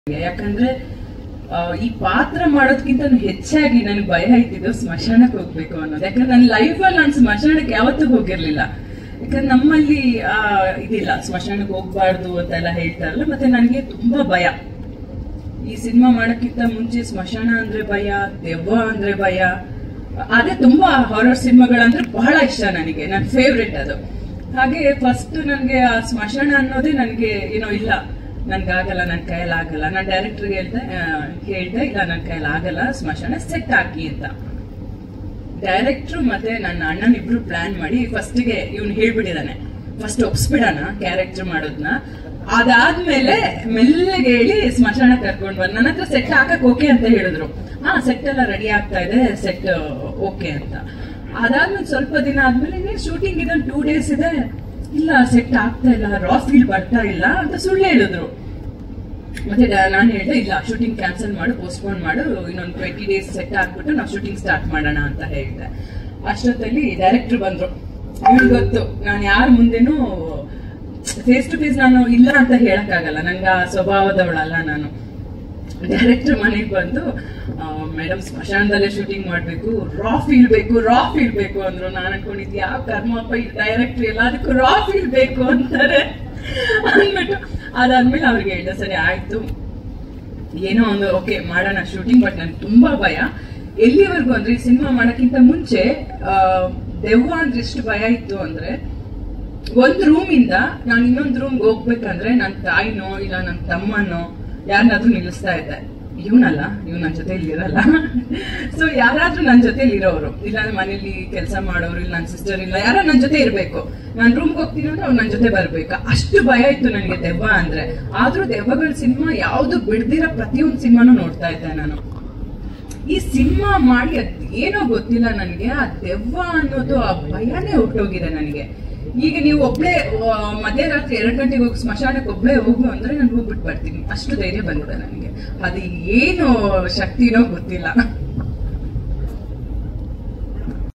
ಯಾಕಂದ್ರೆ ಈ ಪಾತ್ರ ಮಾಡೋದಕ್ಕಿಂತ ಹೆಚ್ಚಾಗಿ ನನಗೆ ಭಯ ಇದ್ದಿದ್ದು ಸ್ಮಶಾನಕ್ಕೆ ಹೋಗ್ಬೇಕು ಅನ್ನೋದು. ಯಾಕಂದ್ರೆ ನನ್ನ ಲೈಫಲ್ಲಿ ನಾನು ಸ್ಮಶಾನಕ್ಕೆ ಯಾವತ್ತೂ ಹೋಗಿರ್ಲಿಲ್ಲ. ಯಾಕಂದ್ರೆ ನಮ್ಮಲ್ಲಿ ಇದಿಲ್ಲ, ಸ್ಮಶಾನಕ್ಕೆ ಹೋಗ್ಬಾರ್ದು ಅಂತೆಲ್ಲ ಹೇಳ್ತಾರಲ್ಲ. ಮತ್ತೆ ನನಗೆ ತುಂಬಾ ಭಯ. ಈ ಸಿನಿಮಾ ಮಾಡೋಕ್ಕಿಂತ ಮುಂಚೆ ಸ್ಮಶಾನ ಅಂದ್ರೆ ಭಯ, ದೆವ್ವ ಅಂದ್ರೆ ಭಯ. ಅದೇ ತುಂಬಾ ಹಾರರ್ ಸಿನಿಮಾಗಳಂದ್ರೆ ಬಹಳ ಇಷ್ಟ ನನಗೆ, ನನ್ನ ಫೇವ್ರೆಟ್ ಅದು. ಹಾಗೆ ಫಸ್ಟ್ ನನಗೆ ಆ ಸ್ಮಶಾನ ಅನ್ನೋದೇ ನನಗೆ ಏನೋ ಇಲ್ಲ, ನನ್ಗಾಗಲ್ಲ, ನನ್ನ ಕೈಯಲ್ಲಿ ಆಗಲ್ಲ. ನಾನು ಡೈರೆಕ್ಟರ್ಗೆ ಹೇಳ್ದೆ ಇಲ್ಲ, ನನ್ನ ಕೈಯಲ್ಲಿ ಆಗಲ್ಲ, ಸ್ಮಶಾನ ಸೆಟ್ ಹಾಕಿ ಅಂತ. ಡೈರೆಕ್ಟರ್ ಮತ್ತೆ ನನ್ನ ಅಣ್ಣನ ಇಬ್ರು ಪ್ಲಾನ್ ಮಾಡಿ ಫಸ್ಟ್ಗೆ ಇವ್ನು ಹೇಳ್ಬಿಟ್ಟಿದಾನೆ, ಫಸ್ಟ್ ಒಪ್ಸ್ಬಿಡೋಣ ಕ್ಯಾರೆಕ್ಟರ್ ಮಾಡೋದನ್ನ. ಅದಾದ್ಮೇಲೆ ಮೆಲ್ಲಗೆ ಹೇಳಿ ಸ್ಮಶಾನ ಕರ್ಕೊಂಡ್ ಬಂದ್ ನನ್ನ ಹತ್ರ ಸೆಟ್ ಹಾಕಕ್ ಓಕೆ ಅಂತ ಹೇಳಿದ್ರು. ಸೆಟ್ ಎಲ್ಲ ರೆಡಿ ಆಗ್ತಾ ಇದೆ, ಸೆಟ್ ಓಕೆ ಅಂತ. ಅದಾದ್ಮೇಲೆ ಸ್ವಲ್ಪ ದಿನ ಆದ್ಮೇಲೆ ಶೂಟಿಂಗ್ ಇದೊಂದು 2 days ಇದೆ, ಇಲ್ಲ ಸೆಟ್ ಆಗ್ತಾ ಇಲ್ಲ, ರಾ ಫೀಲ್ ಬರ್ತಾ ಇಲ್ಲ ಅಂತ ಸುಳ್ಳು ಹೇಳಿದ್ರು. ಮತ್ತೆ ನಾನು ಹೇಳಿದೆ ಇಲ್ಲ, ಶೂಟಿಂಗ್ ಕ್ಯಾನ್ಸಲ್ ಮಾಡು, ಪೋಸ್ಟ್ಪೋನ್ ಮಾಡು, ಇನ್ನೊಂದು 20 days ಸೆಟ್ ಹಾಕ್ಬಿಟ್ಟು ನಾವು ಶೂಟಿಂಗ್ ಸ್ಟಾರ್ಟ್ ಮಾಡೋಣ ಅಂತ ಹೇಳಿದೆ. ಅಷ್ಟೊತ್ತಲ್ಲಿ ಡೈರೆಕ್ಟರ್ ಬಂದ್ರು. ಇವ್ರು ಗೊತ್ತು ನಾನು ಯಾರ ಮುಂದೆನೂ ಫೇಸ್ ಟು ಫೇಸ್ ನಾನು ಇಲ್ಲ ಅಂತ ಹೇಳಕ್ಕಾಗಲ್ಲ, ನಂಗೆ ಆ ಸ್ವಭಾವದವಳಲ್ಲ ನಾನು. ಡೈರೆಕ್ಟರ್ ಮನೆಗೆ ಬಂದು, ಮೇಡಮ್ ಸ್ಮಶಾನದಲ್ಲೇ ಶೂಟಿಂಗ್ ಮಾಡ್ಬೇಕು, ರಾ ಫೀಲ್ ಬೇಕು ಅಂದ್ರು. ನಾನು ಅನ್ಕೊಂಡಿದ್ದೆ ಯಾವ ಕರ್ಮಪ್ಪ ಈ ಡೈರೆಕ್ಟರ್ ಎಲ್ಲದಕ್ಕೂ ರಾ ಫೀಲ್ ಬೇಕು ಅಂತಾರೆ ಅಂದ್ಬಿಟ್ಟು. ಅದಾದ್ಮೇಲೆ ಅವ್ರಿಗೆ ಹೇಳ್ದೆ, ಸರಿ ಆಯ್ತು ಏನೋ ಒಂದು ಓಕೆ ಮಾಡೋಣ ಶೂಟಿಂಗ್. ಬಟ್ ನನ್ಗೆ ತುಂಬಾ ಭಯ. ಎಲ್ಲಿವರೆಗೂ ಅಂದ್ರೆ ಈ ಸಿನಿಮಾ ಮಾಡೋಕ್ಕಿಂತ ಮುಂಚೆ ದೆವ್ವ ಅಂದ್ರೆ ಎಷ್ಟು ಭಯ ಇತ್ತು ಅಂದ್ರೆ, ಒಂದ್ ರೂಮ್ ಇಂದ ನಾನು ಇನ್ನೊಂದ್ ರೂಮ್ಗೆ ಹೋಗ್ಬೇಕಂದ್ರೆ ನನ್ನ ತಾಯಿನೋ ಇಲ್ಲ ನನ್ನ ತಮ್ಮನೋ ಯಾರನ್ನಾದ್ರೂ ನಿಲ್ಲಿಸ್ತಾ ಇದ್ದೆ. ಇವನಲ್ಲ, ಇವ್ ನನ್ನ ಜೊತೆ ಇರಲ್ಲ. ಸೊ ಯಾರಾದ್ರೂ ನನ್ನ ಜೊತೆಲಿ ಇರೋರು, ಇಲ್ಲಾಂದ್ರೆ ಮನೇಲಿ ಕೆಲಸ ಮಾಡೋರು, ಇಲ್ಲ ನನ್ನ ಸಿಸ್ಟರ್, ಇಲ್ಲ ಯಾರೋ ನನ್ನ ಜೊತೆ ಇರ್ಬೇಕು. ನಾನು ರೂಮ್ಗೆ ಹೋಗ್ತೀನಿ ಅಂದ್ರೆ ಅವ್ರು ನನ್ನ ಜೊತೆ ಬರ್ಬೇಕು. ಅಷ್ಟು ಭಯ ಇತ್ತು ನನಗೆ ದೆವ್ವ ಅಂದ್ರೆ. ಆದ್ರೂ ದೆವ್ವಗಳ ಸಿನಿಮಾ ಯಾವ್ದು ಬಿಡ್ದಿರ ಪ್ರತಿಯೊಂದು ಸಿನಿಮಾನು ನೋಡ್ತಾ ಇದ್ದೆ ನಾನು. ಈ ಸಿನಿಮಾ ಮಾಡಿ ಏನೋ ಗೊತ್ತಿಲ್ಲ ನನಗೆ, ಆ ದೆವ್ವ ಅನ್ನೋದು ಆ ಭಯನೇ ಹೊರಟೋಗಿದೆ ನನಗೆ. ಈಗ ನೀವು ಒಬ್ಳೆ ಮಧ್ಯರಾತ್ರಿ 2 ಗಂಟೆಗೆ ಹೋಗಿ ಸ್ಮಶಾನಕ್ಕೆ ಒಬ್ಳೆ ಹೋಗು ಅಂದ್ರೆ ನಾನು ಹೋಗ್ಬಿಟ್ಟು ಬರ್ತೀನಿ, ಅಷ್ಟು ಧೈರ್ಯ ಬಂದಿದೆ ನನಗೆ. ಅದು ಏನು ಶಕ್ತಿನೋ ಗೊತ್ತಿಲ್ಲ.